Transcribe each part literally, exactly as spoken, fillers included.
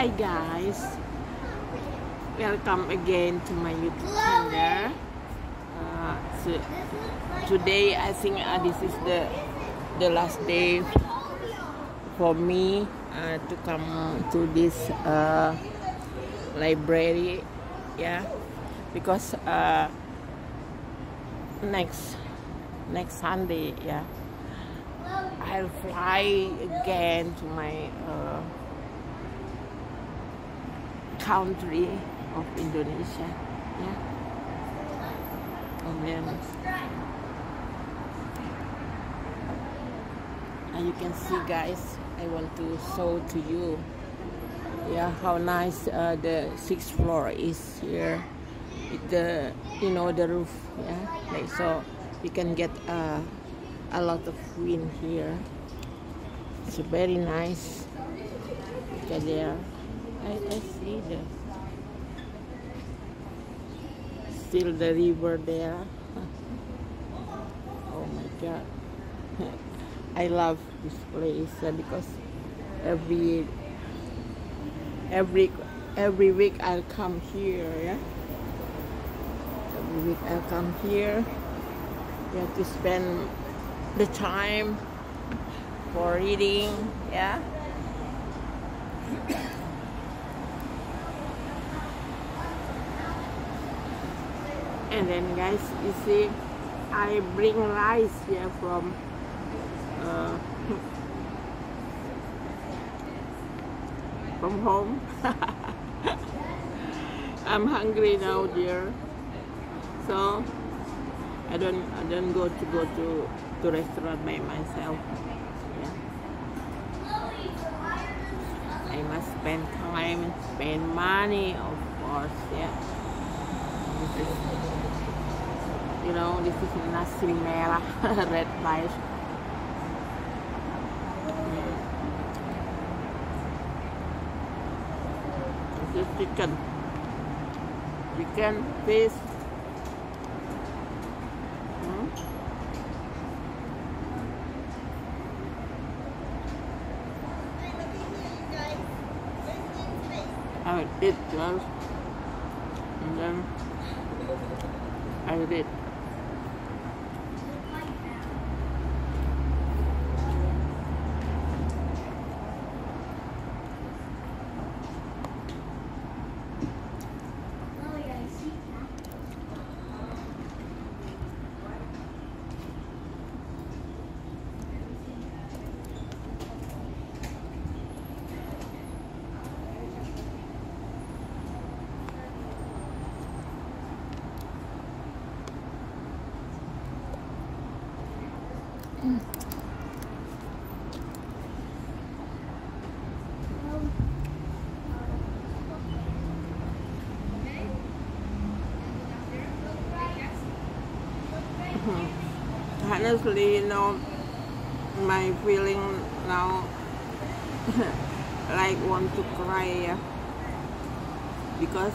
Hi guys, welcome again to my YouTube channel. Uh, so today I think uh, this is the the last day for me uh, to come to this uh, library, yeah, because uh, next next Sunday, yeah, I'll fly again to my uh, country of Indonesia, yeah. And then uh, you can see, guys, I want to show to you, yeah, how nice uh, the sixth floor is here. With the, you know, the roof, yeah, like so you can get uh, a lot of wind here. It's very nice. Look at there. I, I see the still the river there. Oh my God. I love this place uh, because every every every week I'll come here, yeah. Every week I'll come here, yeah, to spend the time for reading, yeah. And then, guys, you see, I bring rice here from uh, from home. I'm hungry now, dear. So I don't I don't go to go to to restaurant by myself. Yeah. I must spend time, spend money, of course. Yeah. This is, you know, this is nasi merah, red rice. Mm. This is chicken, chicken, fish. Mm. I will eat first, and then I will eat. Mm. Honestly, you know, my feeling now like want to cry, yeah? Because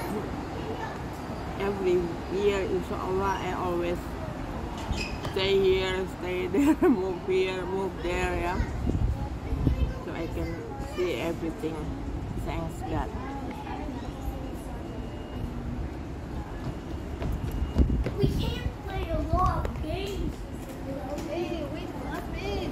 every year, inshallah, I always stay here, stay there, move here, move there, yeah. So I can see everything. Thanks God. We can't play a lot of games. Hey, wait, let me.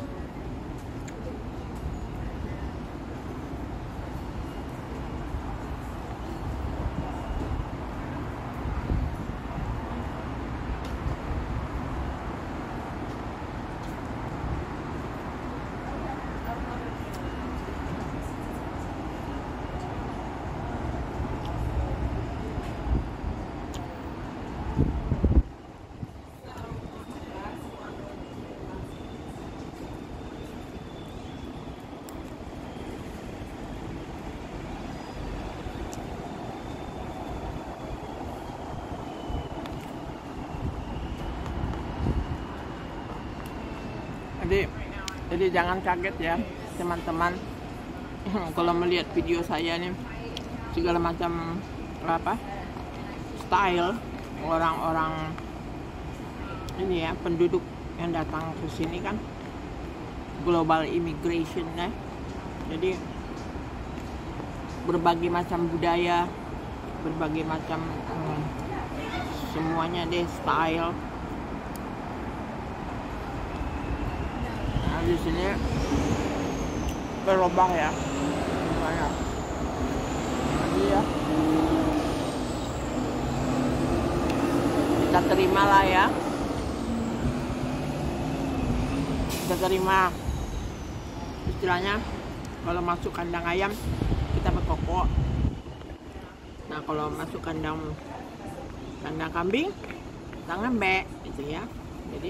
Jadi, jadi jangan kaget ya, teman-teman, kalau melihat video saya nih, segala macam apa style orang-orang ini ya, penduduk yang datang ke sini kan, global immigration ya. Jadi berbagai macam budaya, berbagai macam hmm, semuanya deh, style. Nah, di sini berubah ya, banyak. Jadi ya, kita terima lah ya, kita terima. Istilahnya kalau masuk kandang ayam kita berkokok. Nah kalau masuk kandang kandang kambing kita ngembek gitu ya. Jadi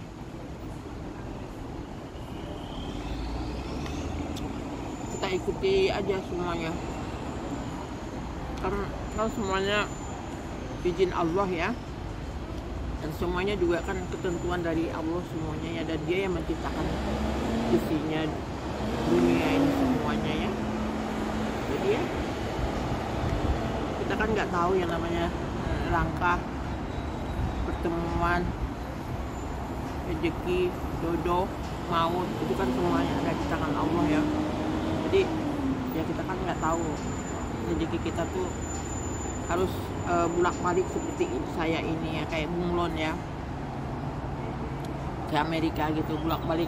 kita ikuti aja semuanya. Kan, kan semuanya izin Allah ya. Dan semuanya juga kan ketentuan dari Allah semuanya ya. Dan Dia yang menciptakan isinya dunia ini semuanya ya. Jadi ya kita kan nggak tahu yang namanya langkah, pertemuan, rezeki, jodoh, maut, itu kan semuanya ada di tangan Allah ya. Jadi ya kita kan nggak tahu rezeki kita tuh harus uh, bolak-balik seperti saya ini ya, kayak bunglon ya, ke Amerika gitu bolak-balik.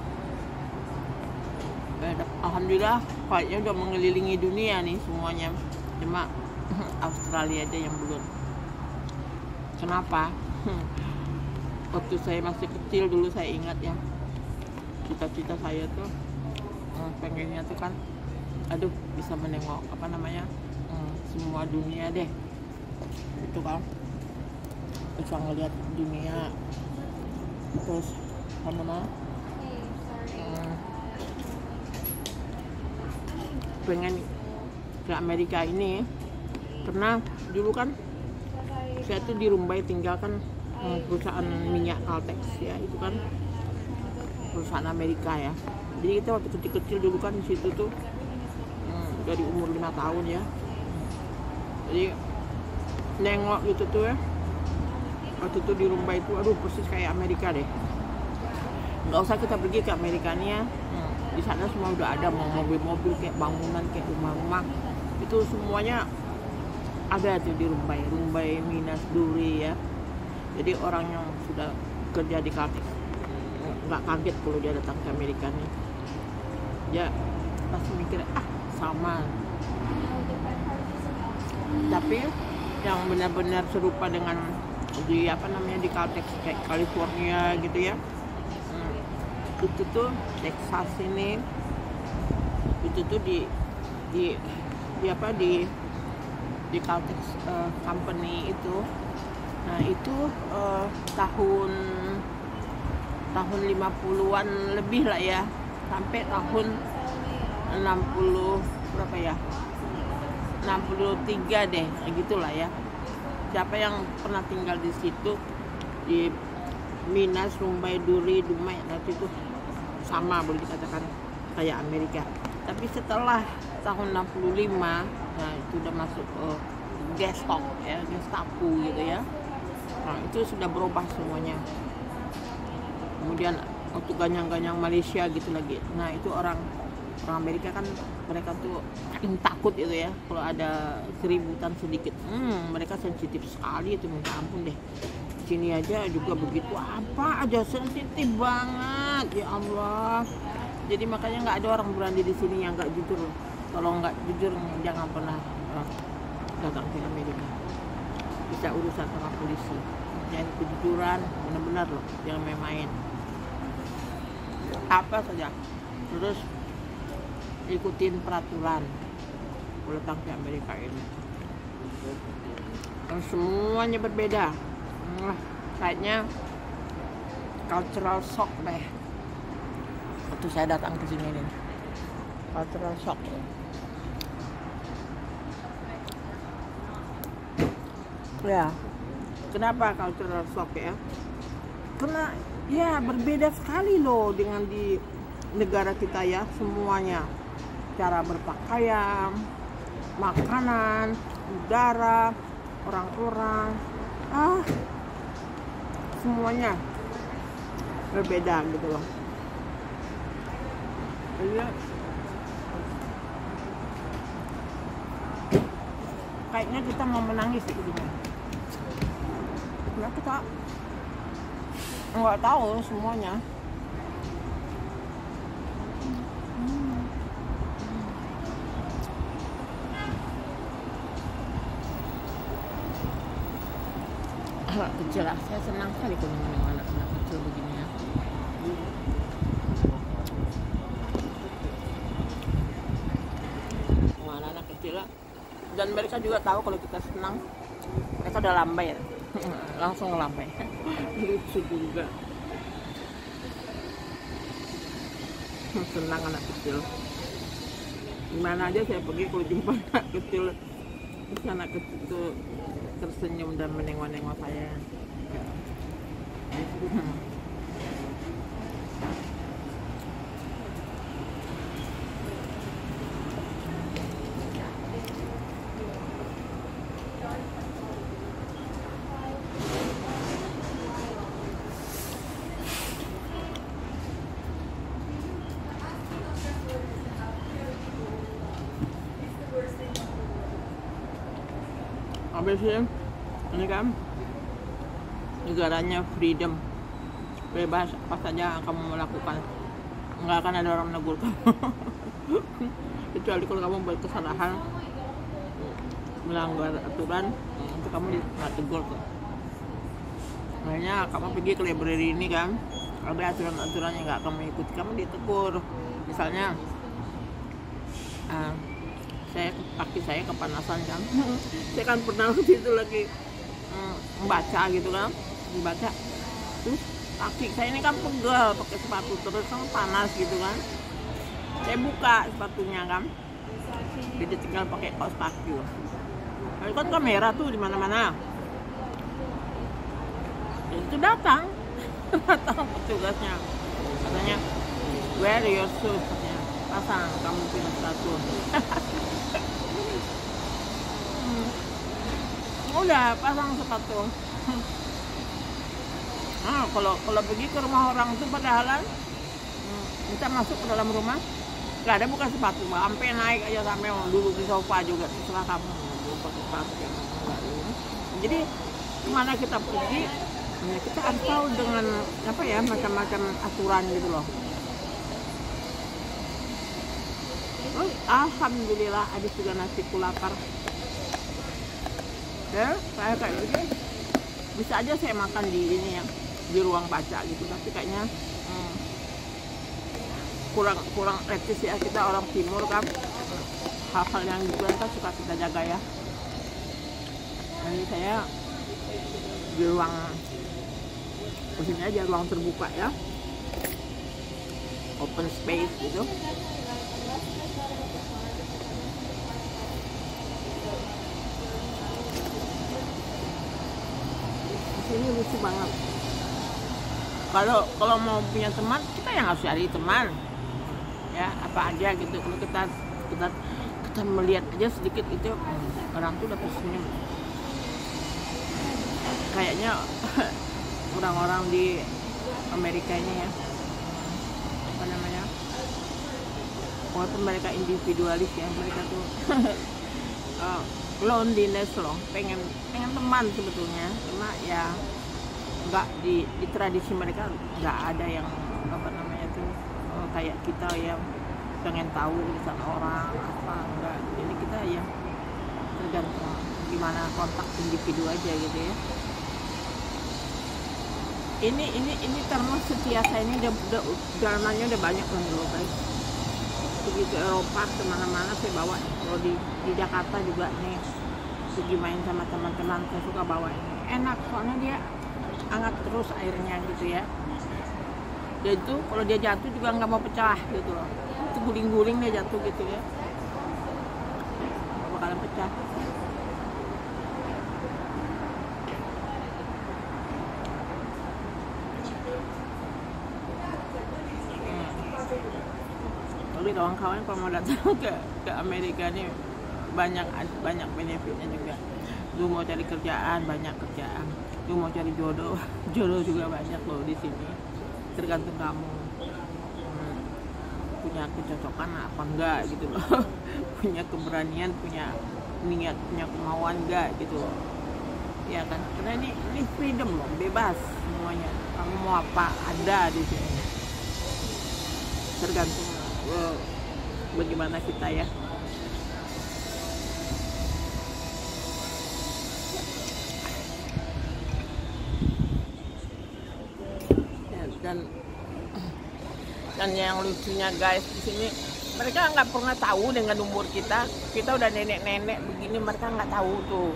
Alhamdulillah kayaknya udah mengelilingi dunia nih semuanya, cuma Australia aja yang belum. Kenapa? Waktu saya masih kecil dulu saya ingat ya, cita-cita saya tuh pengennya tuh kan, aduh bisa menengok apa namanya semua dunia deh, itu kan bisa ngeliat dunia, terus apa namanya pengen ke Amerika ini. Karena dulu kan saya tuh di Rumbai tinggal kan perusahaan minyak Caltex ya, itu kan perusahaan Amerika ya. Jadi kita waktu kecil-kecil dulu kan di situ tuh hmm, dari umur lima tahun ya. Jadi nengok gitu tuh ya, waktu itu di Rumbai itu aduh persis kayak Amerika deh. Nggak usah kita pergi ke Amerika nih ya, hmm, di sana semua udah ada, mau mobil-mobil kayak bangunan kayak rumah-rumah itu semuanya ada tuh di Rumbai, Rumbai Minas Duri ya. Jadi orang yang sudah kerja di Caltex nggak kaget kalau dia datang ke Amerika nih. Ya pasti mikir ah sama. Tapi yang benar-benar serupa dengan di apa namanya di Caltex kayak California gitu ya, hmm, itu tuh Texas ini, itu tuh di di di apa di di Caltex uh, company itu. Nah itu uh, tahun tahun lima puluhan lebih lah ya, sampai tahun enam puluh berapa ya, enam puluh tiga deh gitulah ya. Siapa yang pernah tinggal di situ di Minas, Rumbai, Duri, Dumai, nanti itu sama boleh dikatakan kayak Amerika. Tapi setelah tahun enam puluh lima, nah itu udah masuk uh, Gestapo ya, Gestapo gitu ya. Nah itu sudah berubah semuanya. Kemudian waktu ganyang-ganyang Malaysia gitu lagi. Nah itu orang orang Amerika kan mereka tuh takut itu ya kalau ada keributan sedikit. Hmm, mereka sensitif sekali itu, minta ampun deh. Sini aja juga begitu, apa aja sensitif banget ya Allah. Jadi makanya nggak ada orang berani di sini yang nggak jujur. Kalau nggak jujur jangan pernah uh, datang ke Amerika. Bisa urusan sama polisi. Jangan kejujuran, benar-benar loh, jangan main-main. Apa saja, terus ikutin peraturan kalau datang ke Amerika ini. Dan semuanya berbeda. Nah, kayaknya cultural shock deh. Waktu saya datang ke sini nih, cultural shock. Ya, kenapa cultural shock ya? Karena ya berbeda sekali loh dengan di negara kita ya, semuanya. Cara berpakaian, makanan, udara, orang-orang, ah, semuanya berbeda gitu loh. Jadi kayaknya kita mau menangis gitu gini. Nah, kita nggak tahu semuanya. Anak kecil lah, saya senang sekali kalau menengok anak-anak kecil begini ya. Anak-anak kecil lah, dan mereka juga tahu kalau kita senang. Mereka udah lambai ya. Langsung lambai. Lucu juga. Senang anak kecil. Dimana aja saya pergi kalau jumpa anak kecil, terus anak kecil itu tersenyum dan menengok-nengok saya. Habis ini kan negaranya freedom, bebas apa saja kamu melakukan, nggak akan ada orang menegur kamu. Kecuali kalau kamu buat kesalahan, melanggar aturan, itu kamu nggak tegur tuh. Makanya kamu pergi ke library ini kan, ada aturan-aturan yang nggak kamu ikuti, kamu ditegur. Misalnya uh, saya kaki saya kepanasan kan, saya kan pernah waktu itu lagi mm, membaca gitu kan, membaca, terus kaki saya ini kan pegel pakai sepatu, terus kan panas gitu kan, saya buka sepatunya kan, jadi tinggal pakai kaos kaki. Lalu kan kamera tuh di mana-mana, itu datang, datang petugasnya, katanya, where your shoes, katanya, pasang kamu punya sepatu. Udah pasang sepatu. Nah, kalau kalau pergi ke rumah orang itu padahalan kita masuk ke dalam rumah nggak ada bukan sepatu, sampai naik aja sampai duduk di sofa juga terserah kamu pakai sepatu. Jadi kemana kita pergi ya kita harus tahu dengan apa ya macam-macam aturan gitu loh. Oh, alhamdulillah habis juga nasi lapar. Ya, saya kayak gitu. Bisa aja saya makan di ini ya, di ruang baca gitu, tapi kayaknya hmm, kurang kurang etis ya, kita orang timur kan, hal-hal yang gitu kan suka kita jaga ya. Jadi saya di ruang posisi aja, ruang terbuka ya, open space gitu. Ini lucu banget. Kalau kalau mau punya teman, kita yang harus cari teman, ya apa aja gitu. Kalau kita kita kita melihat aja sedikit itu orang tuh udah tersenyum. Kayaknya orang-orang di Amerika ini ya, apa namanya? Walaupun mereka individualis ya, mereka tuh uh, loneliness loh, pengen pengen teman sebetulnya, cuma ya nggak di, di tradisi mereka nggak ada yang apa namanya tuh oh, kayak kita yang pengen tahu urusan orang apa enggak. Jadi kita ya tergantung gimana kontak individu aja gitu ya. Ini ini ini termos setiasa ini udah udah jalanannya udah banyak loh guys. Begitu Eropa kemana-mana saya bawa. Kalau di, di Jakarta juga nih pergi main sama teman-teman saya suka bawa ini, enak soalnya dia hangat terus airnya gitu ya. Dan itu kalau dia jatuh juga nggak mau pecah gitu loh, itu guling-guling dia jatuh gitu ya, nggak bakalan pecah. Jadi kawan-kawan kalau mau datang ke ke Amerika nih banyak banyak benefitnya juga. Lu mau cari kerjaan banyak kerjaan, lu mau cari jodoh jodoh juga banyak loh di sini. Tergantung kamu hmm, punya kecocokan apa enggak gitu loh. Punya keberanian, punya niat punya kemauan enggak gitu loh. Ya kan, karena ini ini freedom loh, bebas semuanya. Kamu mau apa ada di sini, tergantung uh, bagaimana kita ya. Ya, dan dan yang lucunya guys, di sini mereka nggak pernah tahu dengan umur kita. Kita udah nenek-nenek begini, mereka nggak tahu tuh.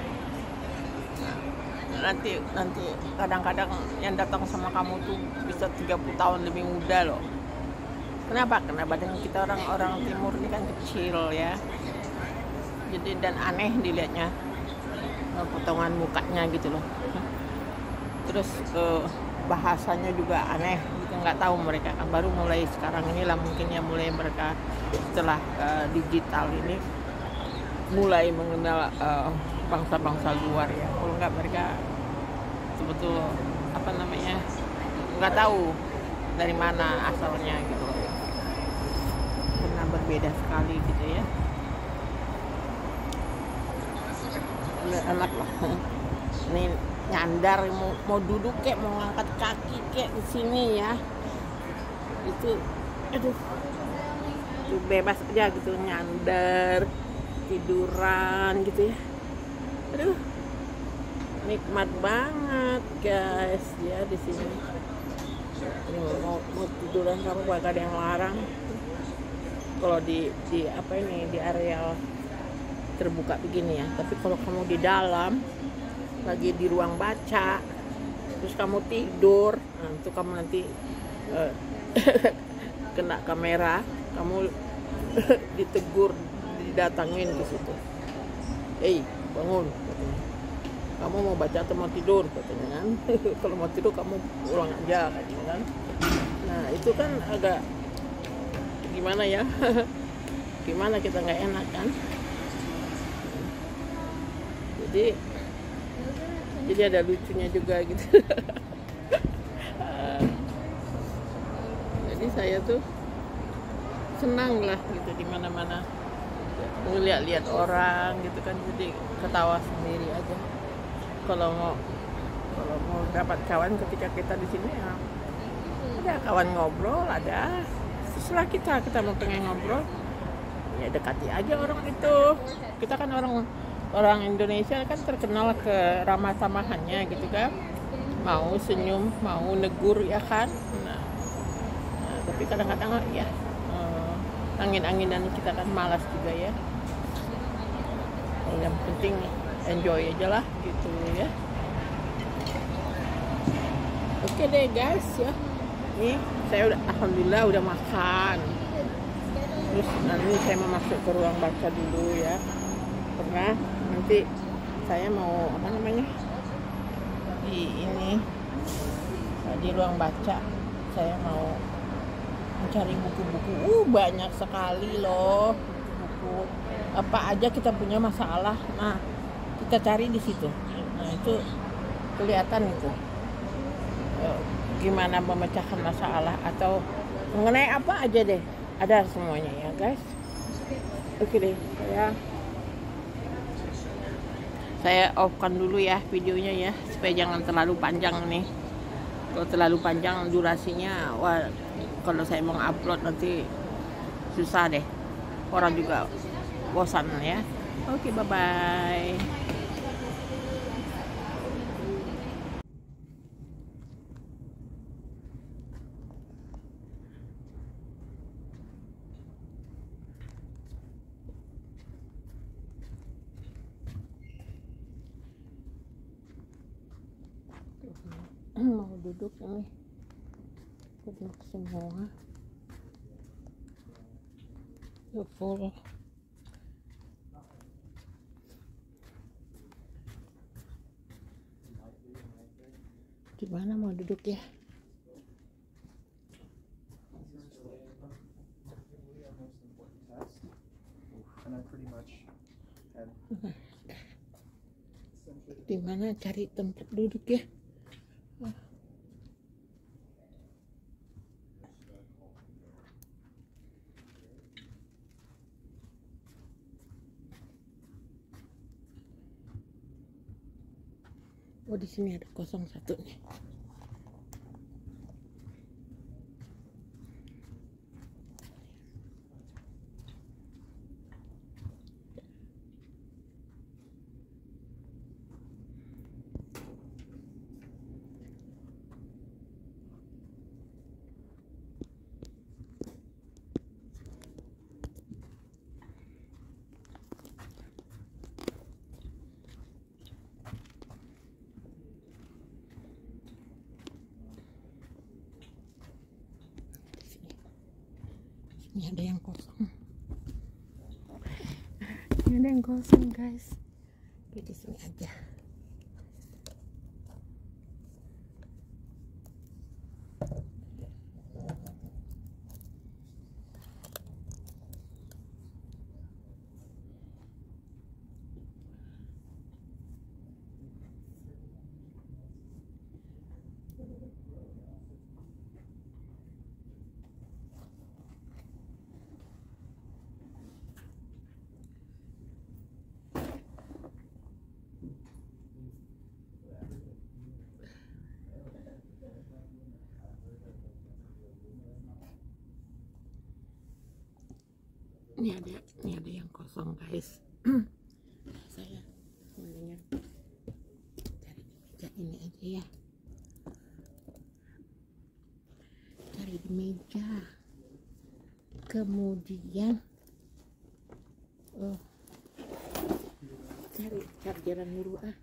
nanti nanti kadang-kadang yang datang sama kamu tuh bisa tiga puluh tahun lebih muda loh. Kenapa? Karena badan kita orang-orang timur ini kan kecil ya, jadi dan aneh dilihatnya, potongan mukanya gitu loh. Terus eh, bahasanya juga aneh gitu, nggak tahu mereka kan baru mulai sekarang inilah mungkin ya, mulai mereka setelah uh, digital ini mulai mengenal uh, bangsa-bangsa luar ya. Kalau nggak mereka betul-betul apa namanya nggak tahu dari mana asalnya gitu loh, karena berbeda sekali gitu ya. Enak lah ini nyandar, mau, mau duduk kek, mau ngangkat kaki kek di sini ya, itu aduh itu bebas aja gitu, nyandar tiduran gitu ya. Aduh nikmat banget guys ya di sini. Ini mau, mau tiduran kamu gak ada yang larang. Kalau di di apa ini di areal terbuka begini ya. Tapi kalau kamu di dalam lagi di ruang baca terus kamu tidur, nah, itu kamu nanti uh, kena kamera, kamu ditegur, didatangin ke situ. Hei bangun katanya. Kamu mau baca atau mau tidur katanya kan. Kalau mau tidur kamu pulang aja katanya kan. Nah itu kan agak gimana ya. Gimana kita nggak enak kan. Jadi jadi ada lucunya juga gitu. Jadi saya tuh senang lah gitu di mana-mana ngeliat-liat orang gitu kan, jadi ketawa sendiri aja. Kalau mau kalau mau dapat kawan ketika kita di sini ya ada kawan ngobrol, ada setelah kita kita mau pengen ngobrol ya dekati aja orang itu. Kita kan orang orang Indonesia kan terkenal ke ramah tamahannya gitu kan, mau senyum mau negur ya kan. Nah, nah tapi kadang-kadang ya eh, angin-anginan kita kan malas juga ya. Yang penting enjoy aja lah gitu ya. Oke deh guys ya, nih saya udah alhamdulillah udah makan. Terus nanti saya mau masuk ke ruang baca dulu ya, karena nanti saya mau apa namanya di ini di ruang baca saya mau mencari buku-buku. Uh banyak sekali loh buku, apa aja kita punya masalah. Nah kita cari di situ. Nah itu kelihatan itu e, gimana memecahkan masalah atau mengenai apa aja deh, ada semuanya ya guys. Oke deh, saya saya off-kan dulu ya videonya ya, supaya jangan terlalu panjang nih. Kalau terlalu panjang durasinya, wah kalau saya mau upload nanti susah deh, orang juga bosan ya. Oke, bye bye. Mau duduk ini duduk semua ya full. Di mana mau duduk ya? Di mana cari tempat duduk ya? Oh, di sini ada kosong satu nih. Ini ada yang kosong. Ini ada yang kosong, guys. Oke, di sini aja. Ini ada, ini ada yang kosong, guys. Saya mendingan cari di meja ini aja ya. Cari di meja. Kemudian oh, cari chargeran dulu ah.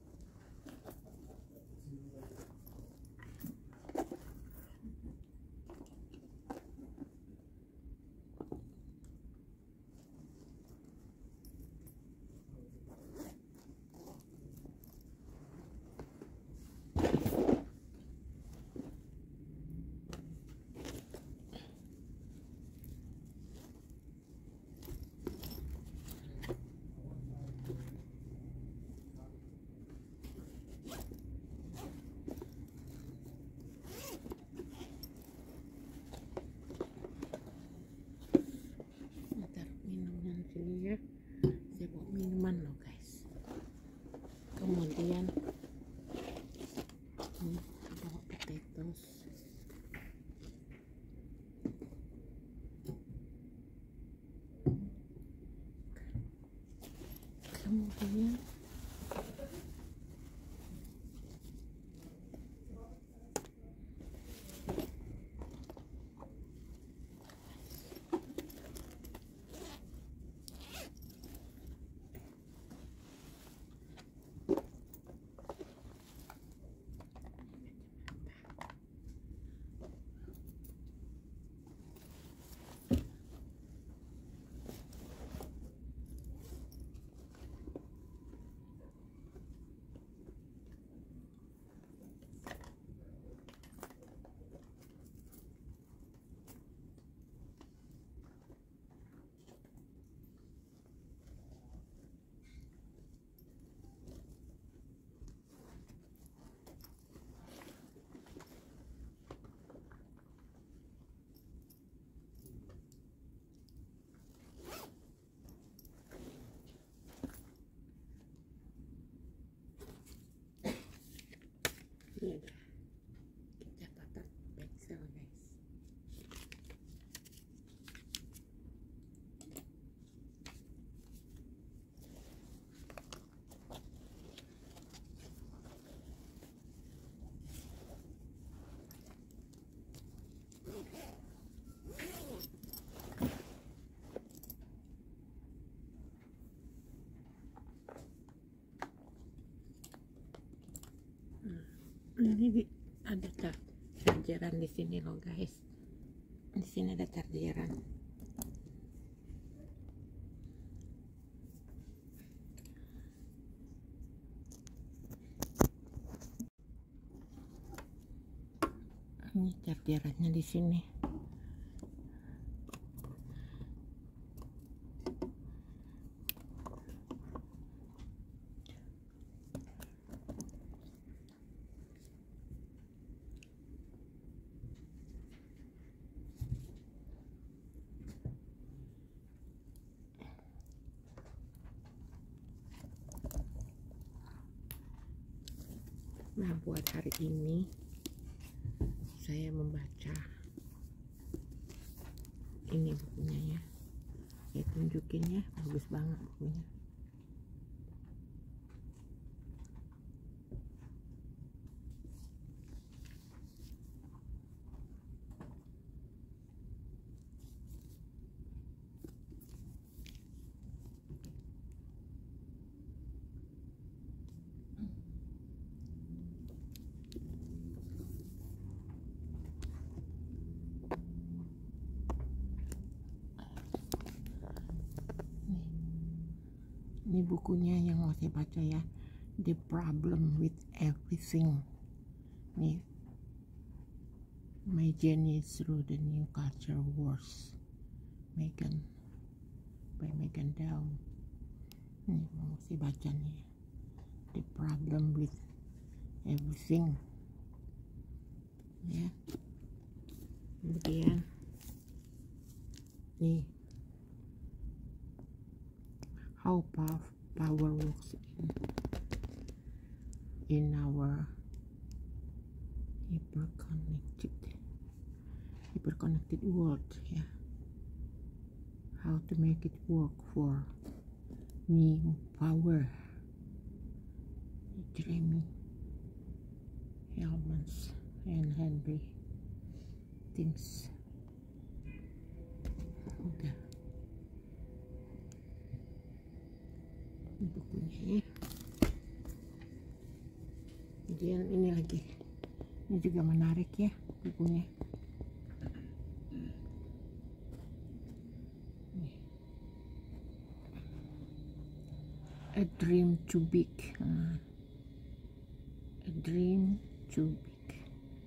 Sini ya, saya bawa minuman loh, guys. Kemudian ini bawa potatoes. Kemudian ini ada catatan Excel, guys. Ini di, ada chargeran di sini loh, guys. Di sini ada chargeran. Ini chargerannya di sini. Nah, buat hari ini saya membaca ini bukunya ya. Ya tunjukin ya, bagus banget bukunya. Ini bukunya yang mau saya baca ya, The Problem with Everything. Nih, My Journey Through the New Culture Wars, Megan, by Megan Down. Nih mau saya baca nih, The Problem with Everything. Ya, kemudian nih, How Power Works in, in our hyperconnected hyperconnected world ya. How to make it work for new power. Jeremy Helmans and Henry Timms. Udah ini bukunya ya. Kemudian ini lagi, ini juga menarik ya bukunya. A Dream Too Big. Hmm. A Dream Too Big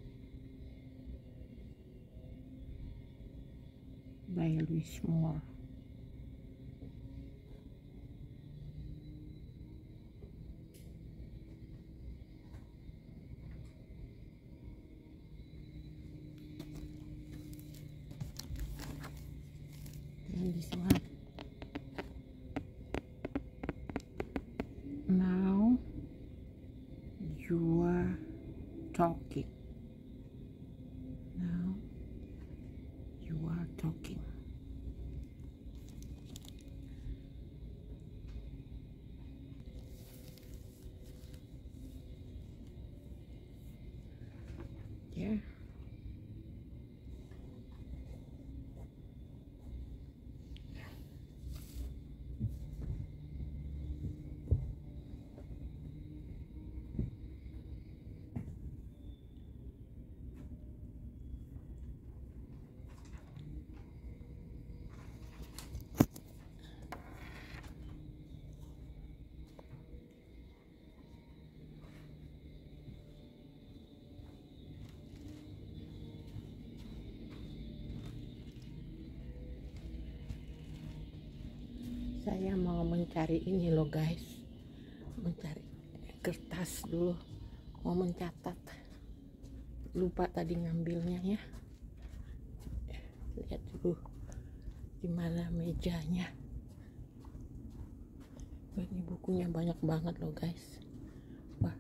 by Louise Moore. And this one. Now you are talking. Now you are talking. Yeah. Saya mau mencari ini loh guys, mencari kertas dulu, mau mencatat, lupa tadi ngambilnya ya. Lihat dulu gimana mejanya. Wah, ini bukunya banyak banget loh guys. Wah,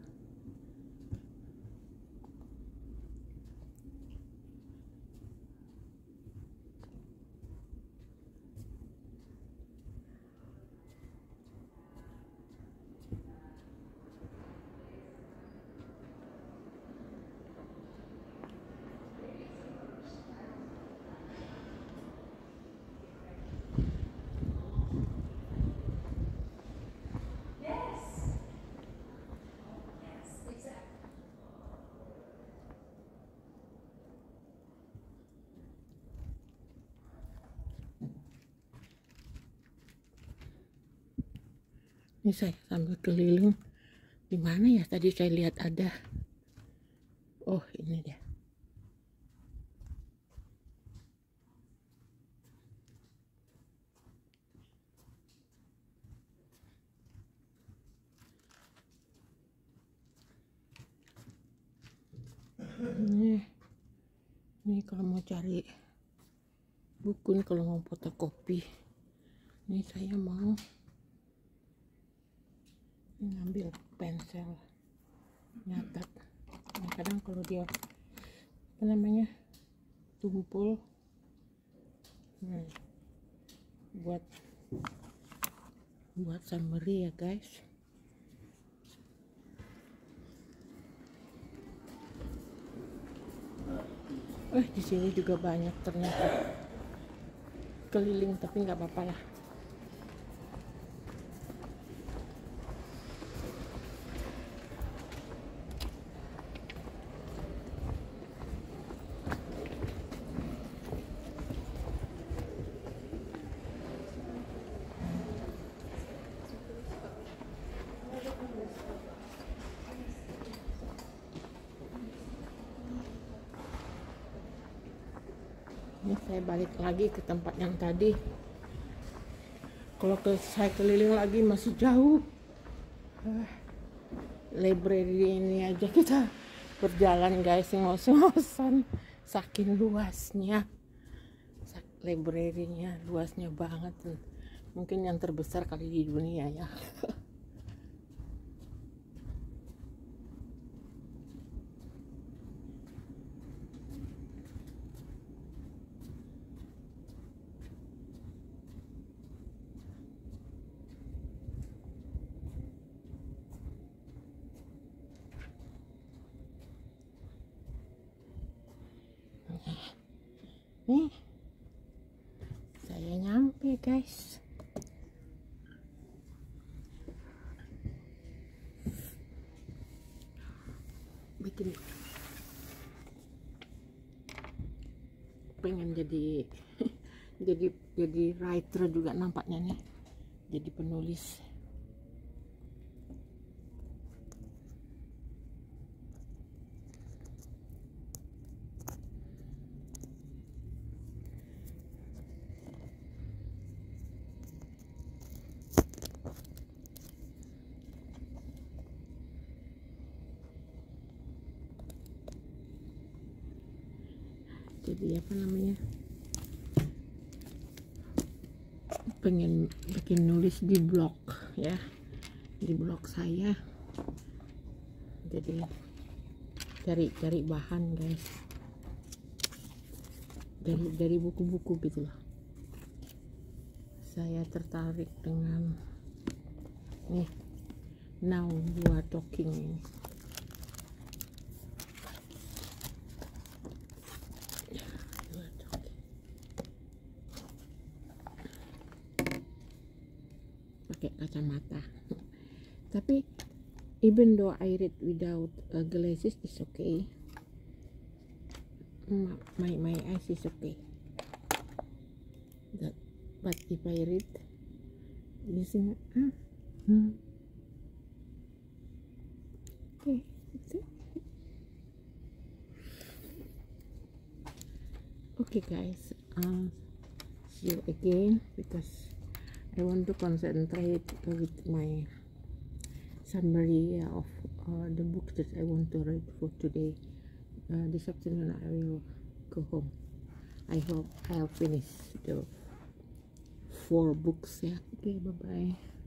ini saya sambil keliling. Di mana ya tadi saya lihat ada. Oh, ini dia. Ini, ini kalau mau cari buku, kalau mau fotokopi, ini saya mau ngambil pensel nyatet. Nah, kadang kalau dia apa namanya tumpul, hmm, buat buat summary ya guys. Eh di sini juga banyak ternyata keliling, tapi nggak apa-apa lah. Ini saya balik lagi ke tempat yang tadi. Kalau ke saya keliling lagi masih jauh. Uh, library ini aja kita berjalan guys, ngos-ngosan, saking luasnya. Library-nya luasnya banget, mungkin yang terbesar kali di dunia ya. Nih, saya nyampe guys. Bikin pengen jadi jadi jadi writer juga nampaknya nih, jadi penulis. Jadi apa namanya, pengen bikin nulis di blog ya, di blog saya. Jadi cari cari bahan guys, dari dari buku-buku gitu loh. Saya tertarik dengan nih Now You Are Talking ini. Pakai kacamata. Tapi even though I read without uh, glasses is okay. My my eyes is okay. That, but if I read using uh, hmm. Okay, that's it. Okay guys, uh, see you again because I want to concentrate with my summary of uh, the book that I want to read for today. Uh, this afternoon I will go home. I hope I'll finish the four books. Yeah. Okay, bye bye.